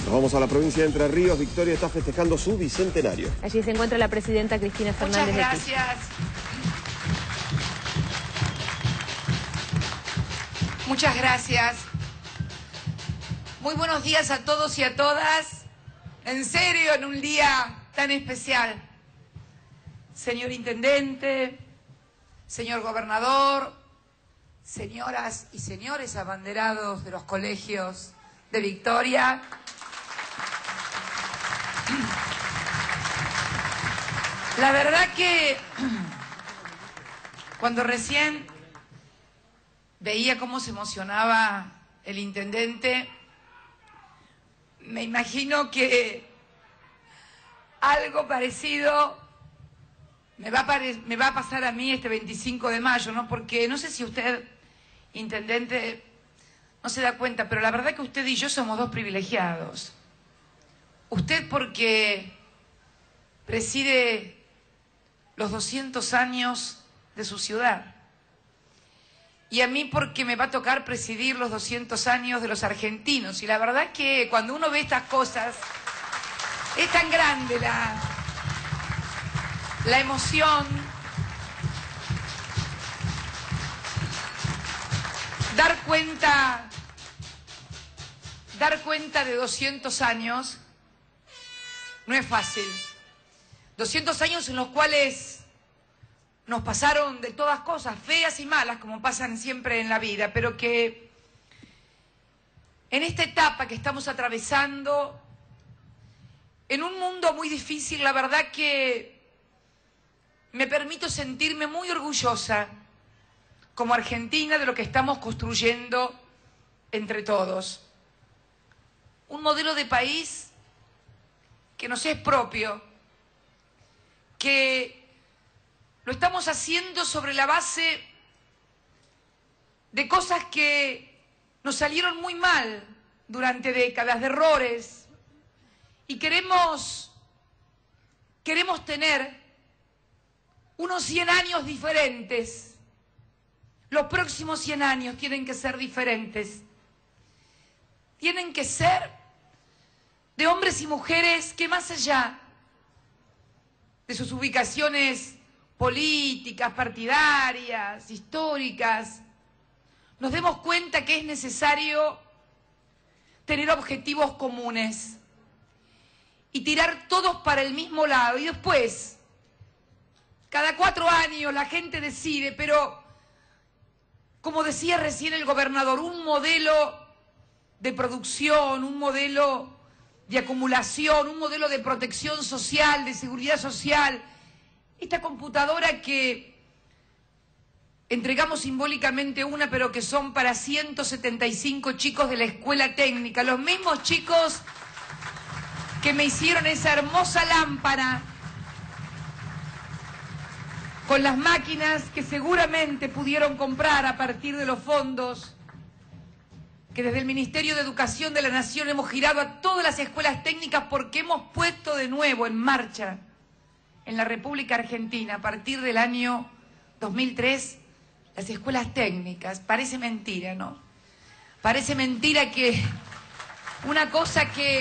Nos vamos a la provincia de Entre Ríos. Victoria está festejando su bicentenario. Allí se encuentra la presidenta Cristina Fernández. Muchas gracias. Muchas gracias. Muy buenos días a todos y a todas. En serio, en un día tan especial. Señor Intendente, señor Gobernador, señoras y señores abanderados de los colegios de Victoria. La verdad que cuando recién veía cómo se emocionaba el intendente, me imagino que algo parecido me va a pasar a mí este 25 de mayo, ¿no? Porque no sé si usted, intendente, no se da cuenta, pero la verdad que usted y yo somos dos privilegiados. Usted porque preside los 200 años de su ciudad. Y a mí porque me va a tocar presidir los 200 años de los argentinos. Y la verdad que cuando uno ve estas cosas, es tan grande la emoción. Dar cuenta de 200 años no es fácil. 200 años en los cuales nos pasaron de todas cosas, feas y malas, como pasan siempre en la vida, pero que en esta etapa que estamos atravesando, en un mundo muy difícil, la verdad que me permito sentirme muy orgullosa como argentina de lo que estamos construyendo entre todos. Un modelo de país que nos es propio, que lo estamos haciendo sobre la base de cosas que nos salieron muy mal durante décadas, de errores, y queremos tener unos 100 años diferentes. Los próximos 100 años tienen que ser diferentes. Tienen que ser de hombres y mujeres que más allá de sus ubicaciones políticas, partidarias, históricas, nos demos cuenta que es necesario tener objetivos comunes y tirar todos para el mismo lado. Y después, cada 4 años la gente decide, pero como decía recién el gobernador, un modelo de producción, un modelo de acumulación, un modelo de protección social, de seguridad social. Esta computadora que entregamos simbólicamente una, pero que son para 175 chicos de la escuela técnica, los mismos chicos que me hicieron esa hermosa lámpara con las máquinas que seguramente pudieron comprar a partir de los fondos que desde el Ministerio de Educación de la Nación hemos girado a todas las escuelas técnicas, porque hemos puesto de nuevo en marcha en la República Argentina, a partir del año 2003, las escuelas técnicas. Parece mentira, ¿no? Parece mentira que una cosa que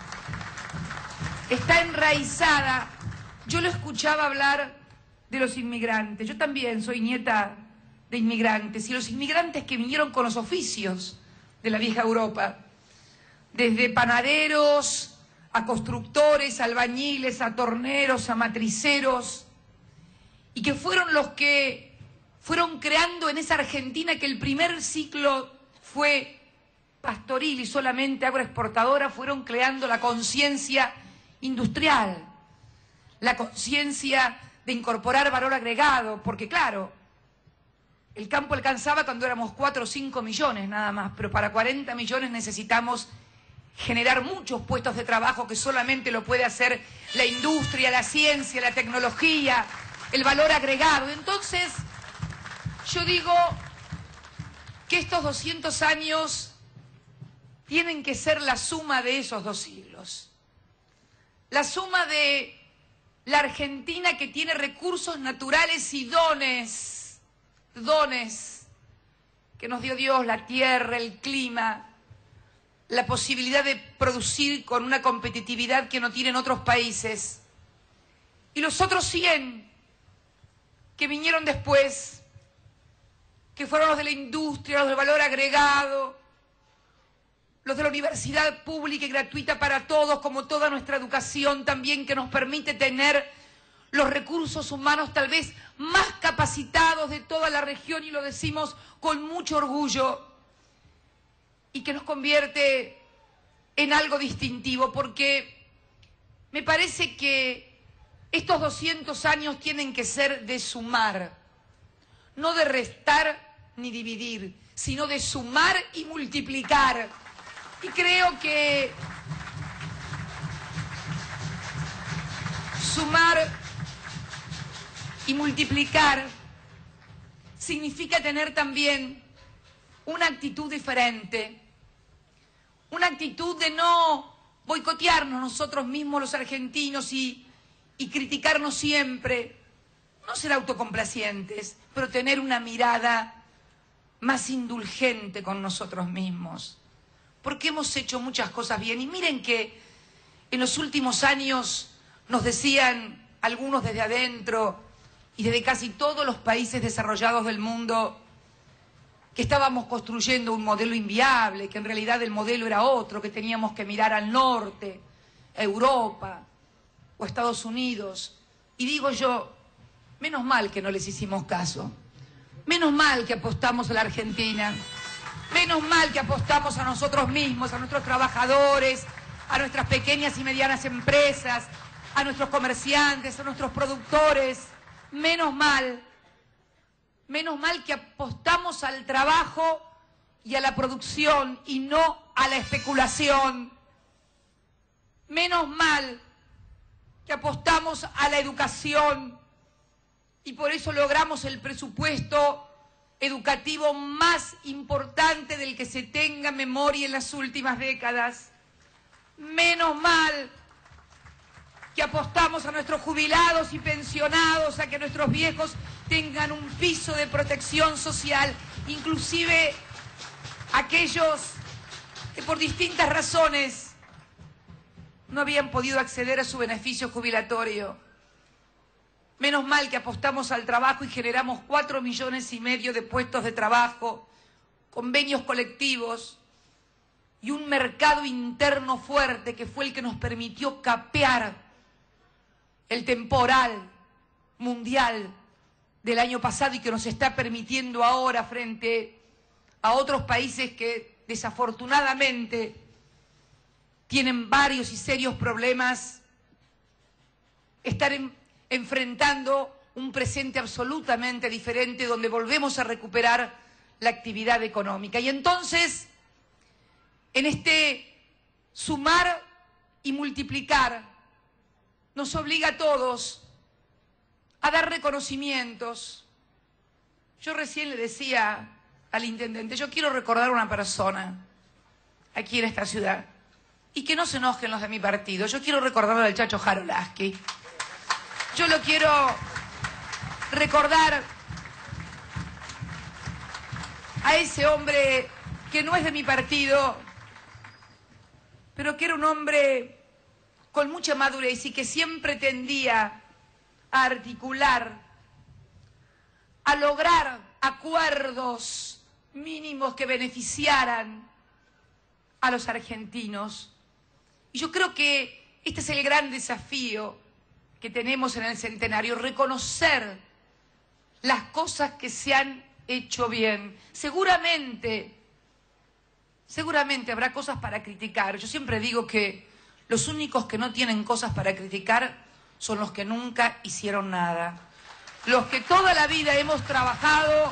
está enraizada. Yo lo escuchaba hablar de los inmigrantes. Yo también soy nieta de inmigrantes, y los inmigrantes que vinieron con los oficios de la vieja Europa, desde panaderos a constructores, a albañiles, a torneros, a matriceros, y que fueron los que fueron creando en esa Argentina que el primer ciclo fue pastoril y solamente agroexportadora, fueron creando la conciencia industrial, la conciencia de incorporar valor agregado, porque claro, el campo alcanzaba cuando éramos 4 o 5 millones nada más, pero para 40 millones necesitamos generar muchos puestos de trabajo que solamente lo puede hacer la industria, la ciencia, la tecnología, el valor agregado. Entonces, yo digo que estos 200 años tienen que ser la suma de esos 2 siglos. La suma de la Argentina, que tiene recursos naturales y dones que nos dio Dios, la tierra, el clima, la posibilidad de producir con una competitividad que no tienen otros países. Y los otros 100 que vinieron después, que fueron los de la industria, los del valor agregado, los de la universidad pública y gratuita para todos, como toda nuestra educación también, que nos permite tener los recursos humanos tal vez más capacitados de toda la región, y lo decimos con mucho orgullo, y que nos convierte en algo distintivo, porque me parece que estos 200 años tienen que ser de sumar, no de restar ni dividir, sino de sumar y multiplicar. Y creo que sumar y multiplicar significa tener también una actitud diferente, una actitud de no boicotearnos nosotros mismos los argentinos y criticarnos siempre, no ser autocomplacientes, pero tener una mirada más indulgente con nosotros mismos, porque hemos hecho muchas cosas bien. Y miren que en los últimos años nos decían algunos desde adentro y desde casi todos los países desarrollados del mundo que estábamos construyendo un modelo inviable, que en realidad el modelo era otro, que teníamos que mirar al norte, a Europa o a Estados Unidos. Y digo yo, menos mal que no les hicimos caso, menos mal que apostamos a la Argentina, menos mal que apostamos a nosotros mismos, a nuestros trabajadores, a nuestras pequeñas y medianas empresas, a nuestros comerciantes, a nuestros productores. Menos mal que apostamos al trabajo y a la producción y no a la especulación. Menos mal que apostamos a la educación y por eso logramos el presupuesto educativo más importante del que se tenga memoria en las últimas décadas. Menos mal que apostamos a nuestros jubilados y pensionados, a que nuestros viejos tengan un piso de protección social, inclusive aquellos que por distintas razones no habían podido acceder a su beneficio jubilatorio. Menos mal que apostamos al trabajo y generamos 4,5 millones de puestos de trabajo, convenios colectivos y un mercado interno fuerte que fue el que nos permitió capear el temporal mundial del año pasado y que nos está permitiendo ahora, frente a otros países que desafortunadamente tienen varios y serios problemas, estar enfrentando un presente absolutamente diferente, donde volvemos a recuperar la actividad económica. Y entonces, en este sumar y multiplicar, nos obliga a todos a dar reconocimientos. Yo recién le decía al intendente, yo quiero recordar a una persona aquí en esta ciudad, y que no se enojen los de mi partido, yo quiero recordarlo al Chacho Jarolaski. Yo lo quiero recordar a ese hombre que no es de mi partido, pero que era un hombre con mucha madurez y que siempre tendía a articular, a lograr acuerdos mínimos que beneficiaran a los argentinos. Y yo creo que este es el gran desafío que tenemos en el centenario, reconocer las cosas que se han hecho bien. Seguramente habrá cosas para criticar. Yo siempre digo que los únicos que no tienen cosas para criticar son los que nunca hicieron nada. Los que toda la vida hemos trabajado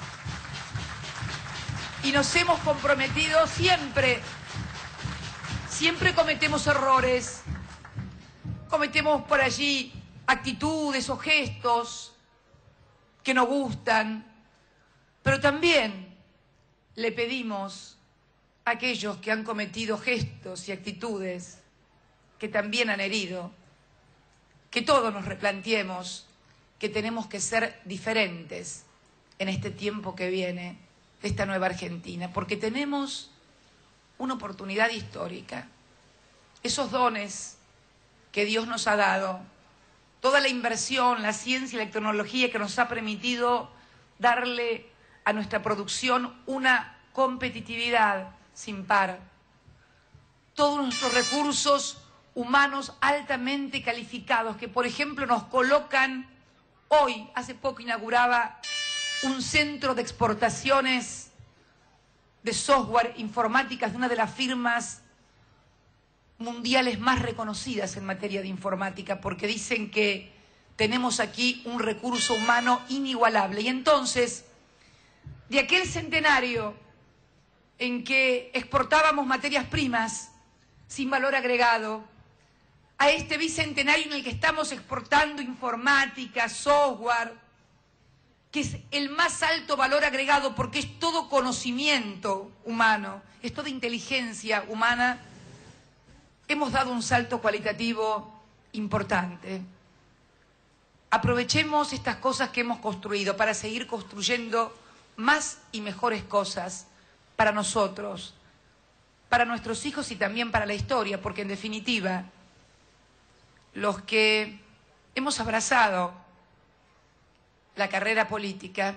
y nos hemos comprometido, siempre cometemos errores, cometemos por allí actitudes o gestos que nos gustan, pero también le pedimos a aquellos que han cometido gestos y actitudes que también han herido, que todos nos replanteemos que tenemos que ser diferentes en este tiempo que viene de esta nueva Argentina, porque tenemos una oportunidad histórica. Esos dones que Dios nos ha dado, toda la inversión, la ciencia y la tecnología que nos ha permitido darle a nuestra producción una competitividad sin par. Todos nuestros recursos humanos altamente calificados que, por ejemplo, nos colocan hoy, hace poco inauguraba un centro de exportaciones de software informáticas de una de las firmas mundiales más reconocidas en materia de informática, porque dicen que tenemos aquí un recurso humano inigualable. Y entonces, de aquel centenario en que exportábamos materias primas sin valor agregado, a este bicentenario en el que estamos exportando informática, software, que es el más alto valor agregado porque es todo conocimiento humano, es toda inteligencia humana, hemos dado un salto cualitativo importante. Aprovechemos estas cosas que hemos construido para seguir construyendo más y mejores cosas para nosotros, para nuestros hijos y también para la historia, porque en definitiva, los que hemos abrazado la carrera política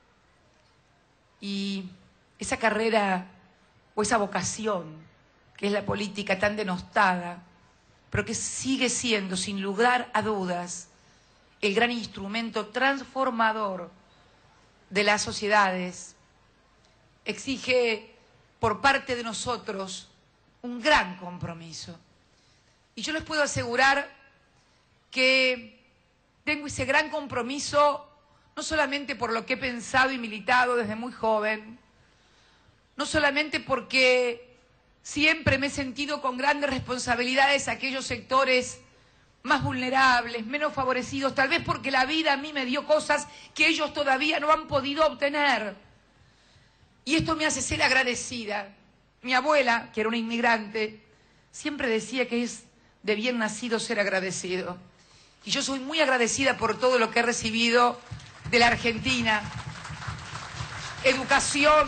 y esa carrera o esa vocación que es la política tan denostada, pero que sigue siendo, sin lugar a dudas, el gran instrumento transformador de las sociedades, exige por parte de nosotros un gran compromiso. Y yo les puedo asegurar que tengo ese gran compromiso no solamente por lo que he pensado y militado desde muy joven, no solamente porque siempre me he sentido con grandes responsabilidades a aquellos sectores más vulnerables, menos favorecidos, tal vez porque la vida a mí me dio cosas que ellos todavía no han podido obtener. Y esto me hace ser agradecida. Mi abuela, que era una inmigrante, siempre decía que es de bien nacido ser agradecido. Y yo soy muy agradecida por todo lo que he recibido de la Argentina. Educación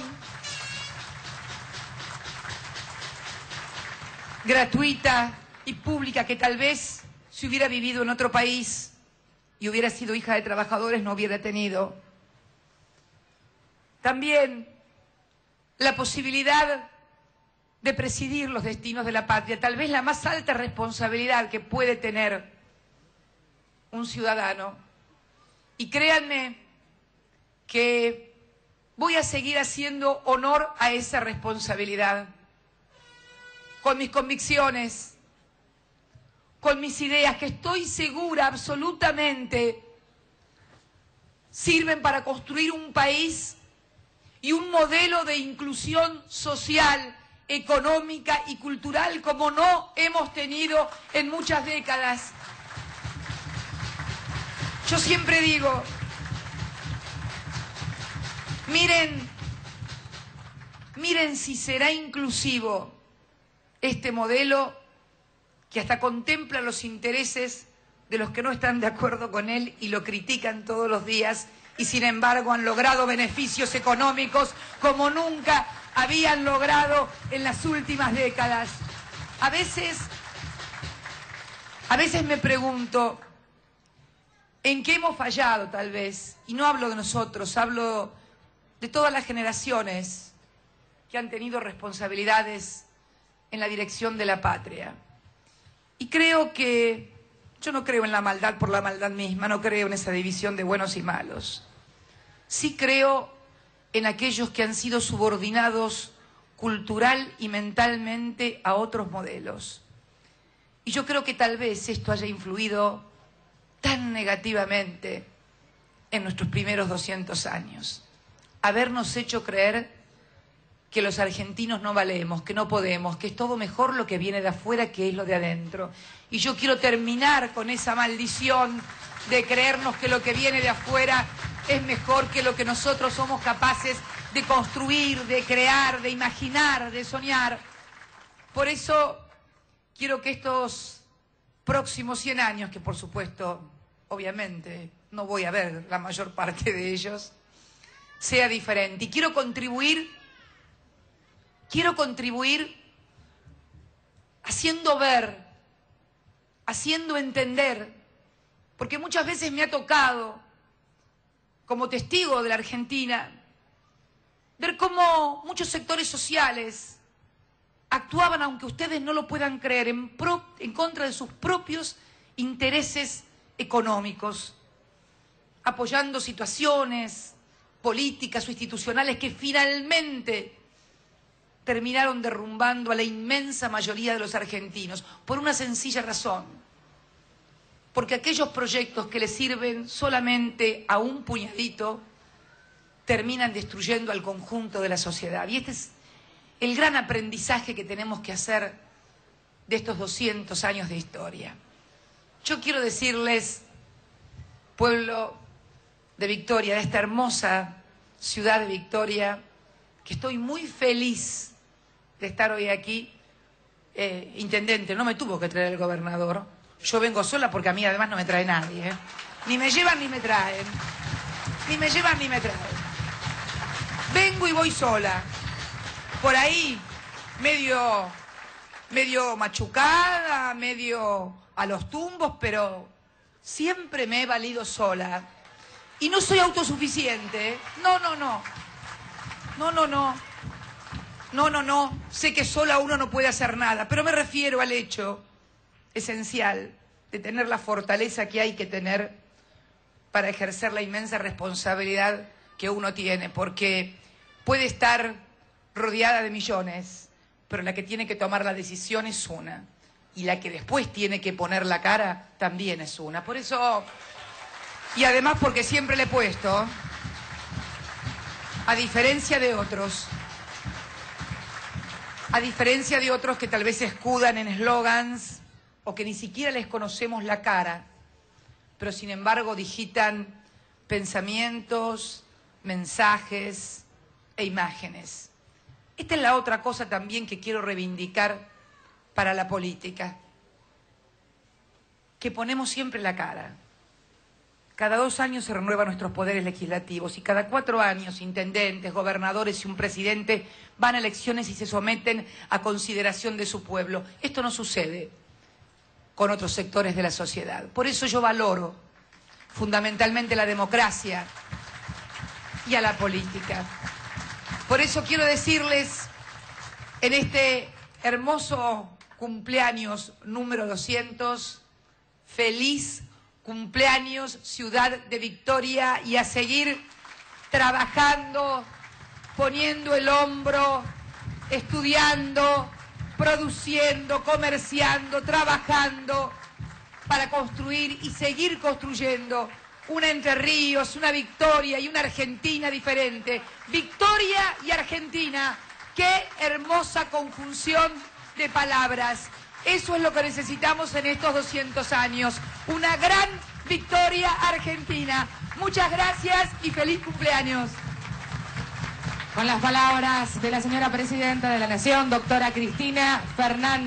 gratuita y pública que tal vez si hubiera vivido en otro país y hubiera sido hija de trabajadores no hubiera tenido. También la posibilidad de presidir los destinos de la patria, tal vez la más alta responsabilidad que puede tener un ciudadano. Y créanme que voy a seguir haciendo honor a esa responsabilidad, con mis convicciones, con mis ideas, que estoy segura absolutamente sirven para construir un país y un modelo de inclusión social, económica y cultural como no hemos tenido en muchas décadas. Yo siempre digo, miren si será inclusivo este modelo que hasta contempla los intereses de los que no están de acuerdo con él y lo critican todos los días y sin embargo han logrado beneficios económicos como nunca habían logrado en las últimas décadas. A veces me pregunto, ¿en qué hemos fallado tal vez? Y no hablo de nosotros, hablo de todas las generaciones que han tenido responsabilidades en la dirección de la patria. Y creo que, yo no creo en la maldad por la maldad misma, no creo en esa división de buenos y malos. Sí creo en aquellos que han sido subordinados cultural y mentalmente a otros modelos. Y yo creo que tal vez esto haya influido tan negativamente en nuestros primeros 200 años. Habernos hecho creer que los argentinos no valemos, que no podemos, que es todo mejor lo que viene de afuera que es lo de adentro. Y yo quiero terminar con esa maldición de creernos que lo que viene de afuera es mejor que lo que nosotros somos capaces de construir, de crear, de imaginar, de soñar. Por eso quiero que estos próximos 100 años, que por supuesto, obviamente, no voy a ver la mayor parte de ellos, sea diferente. Y quiero contribuir quiero contribuir haciendo ver, haciendo entender, porque muchas veces me ha tocado, como testigo de la Argentina, ver cómo muchos sectores sociales actuaban, aunque ustedes no lo puedan creer, en contra de sus propios intereses económicos, apoyando situaciones políticas o institucionales que finalmente terminaron derrumbando a la inmensa mayoría de los argentinos, por una sencilla razón. Porque aquellos proyectos que le sirven solamente a un puñadito terminan destruyendo al conjunto de la sociedad. Y este es el gran aprendizaje que tenemos que hacer de estos 200 años de historia. Yo quiero decirles, pueblo de Victoria, de esta hermosa ciudad de Victoria, que estoy muy feliz de estar hoy aquí. Intendente, no me tuvo que traer el gobernador. Yo vengo sola porque a mí además no me trae nadie. Ni me llevan ni me traen. Ni me llevan ni me traen. Vengo y voy sola. Por ahí, medio machucada, medio a los tumbos, pero siempre me he valido sola. Y no soy autosuficiente. No. Sé que sola uno no puede hacer nada, pero me refiero al hecho esencial de tener la fortaleza que hay que tener para ejercer la inmensa responsabilidad que uno tiene, porque puede estar rodeada de millones, pero la que tiene que tomar la decisión es una, y la que después tiene que poner la cara también es una. Por eso, y además porque siempre le he puesto, a diferencia de otros que tal vez se escudan en eslogans o que ni siquiera les conocemos la cara, pero sin embargo digitan pensamientos, mensajes e imágenes. Esta es la otra cosa también que quiero reivindicar para la política, que ponemos siempre la cara. Cada 2 años se renuevan nuestros poderes legislativos y cada 4 años intendentes, gobernadores y un presidente van a elecciones y se someten a consideración de su pueblo. Esto no sucede con otros sectores de la sociedad. Por eso yo valoro fundamentalmente la democracia y a la política. Por eso quiero decirles, en este hermoso cumpleaños número 200, feliz cumpleaños, ciudad de Victoria, y a seguir trabajando, poniendo el hombro, estudiando, produciendo, comerciando, trabajando para construir y seguir construyendo una Entre Ríos, una Victoria y una Argentina diferente. Victoria y Argentina, qué hermosa conjunción de palabras. Eso es lo que necesitamos en estos 200 años. Una gran victoria argentina. Muchas gracias y feliz cumpleaños. Con las palabras de la señora Presidenta de la Nación, doctora Cristina Fernández.